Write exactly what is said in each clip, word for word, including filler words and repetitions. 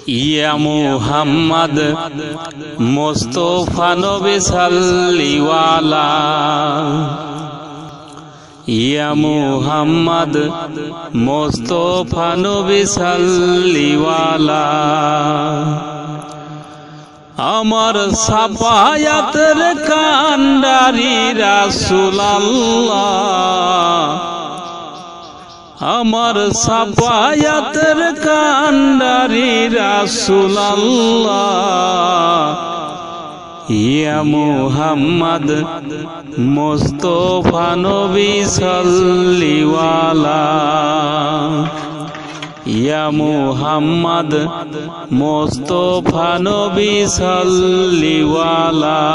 ইয়া মুহাম্মদ মুস্তাফা নবী সাল্লিওয়ালা ইয়া মুহাম্মদ মুস্তাফা নবী সাল্লিওয়ালা আমার সাফায়াতের কান্ডারি রাসূলুল্লাহ আমার সাফায়াতের কান্ডারি রাসূলুল্লাহ ইয়া মুহাম্মদ মুস্তাফা নবী সাল্লিওয়ালা ইয়া মুহাম্মদ মুস্তাফা নবী সাল্লিওয়ালা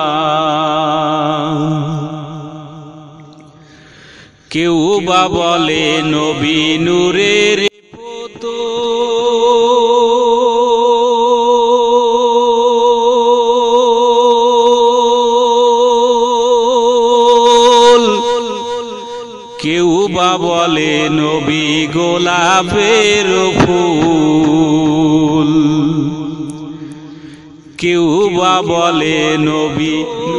কেউ বা বলে নবী নূরের পুতুল কেউ বা বলে নবী গোলাপের ফুল কেউ বা বলে নবী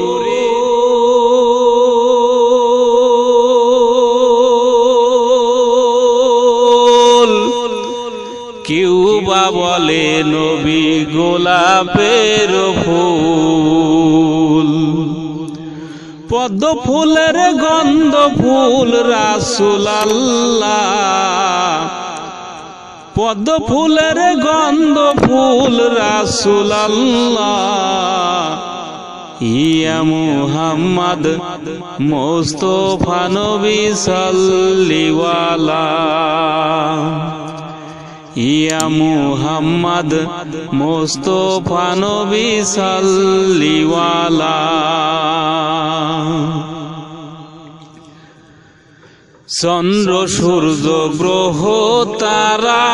কেউ বা বলে নবী গোলাপের ফুল পদ্ম ফুলের গন্ধ ফুল রাসূলুল্লাহ পদ্ম ফুলের গন্ধ ফুল রাসূলুল্লাহ ইয়া মুহাম্মদ মুস্তাফা নবী সাল্লিওয়ালা ইয়া মুহাম্মদ মুস্তাফা নবী সাল্লিওয়ালা চন্দ্র সূর্য গ্রহ তারা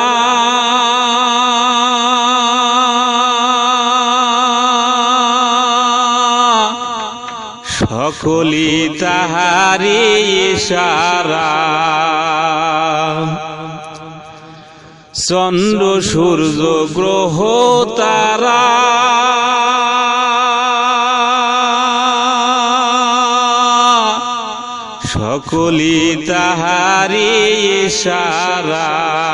সকলি তাহারি ইশারা চন্দ্র সূর্য গ্রহ তারা সকলি তাহারি ইশারা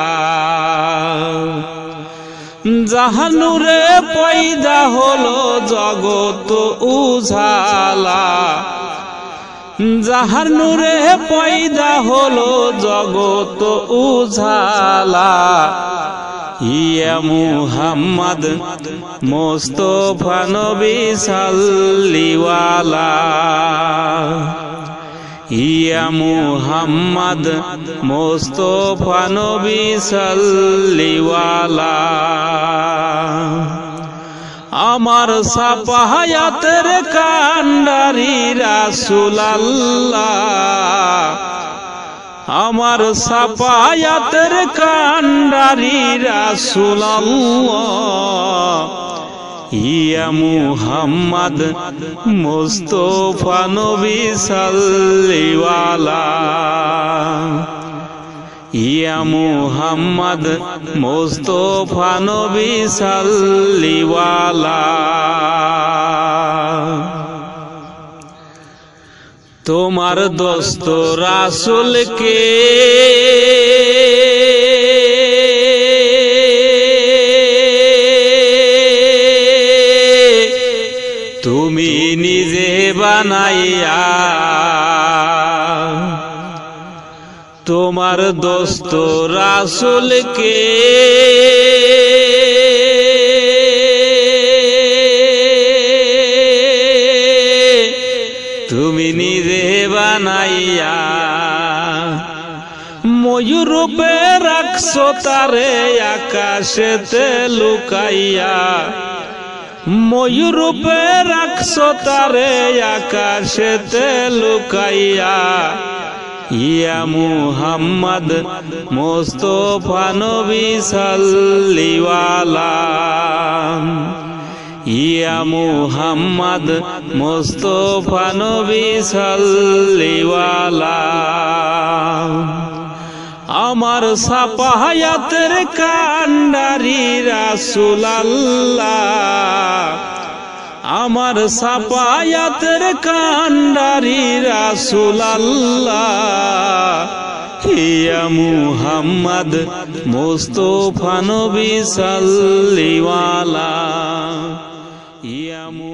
যাহার নূরে পয়দা হলো জগৎ উজালা যাহার নূরে পয়দা হলো জগৎ উজালা ইয়া মুহাম্মদ মুস্তাফা নবী সাল্লিওয়ালা ইয়া মুহাম্মদ মুস্তাফা নবী সাল্লিওয়ালা আমার সাফায়াতের কান্ডারি রাসূলুল্লাহ আমার সাফায়াতের কান্ডারি রাসূলুল্লাহ ইয়া মুহাম্মদ মুস্তাফা নবী সাল্লিওয়ালা ইয়া মুহাম্মদ মুস্তাফা নবী সাল্লিওয়ালা তোমার দোস্ত রাসূলকে তুমি নিজে বানাইয়া তোমার দোস্ত রাসূলকে তুমি নিজে বানাইয়া ময়ূর রূপে রাখছো তারে আকাশেতে লুকাইয়া ময়ূর রূপে রাখছো তারে আকাশেতে লুকাইয়া ইয়া মুহাম্মদ মুস্তাফা নবী সাল্লিওয়ালা ইয়া মুহাম্মদ মুস্তাফা নবী সাল্লিওয়ালা আমার সাপাহায়াতের কান্ডারি রাসূল আল্লাহ, আমার সাপায়াতের কান্ডারি রাসূল আল্লাহ, ইয়া মুহাম্মদ মুস্তাফা নবী সাল্লিওয়ালা, ইয়া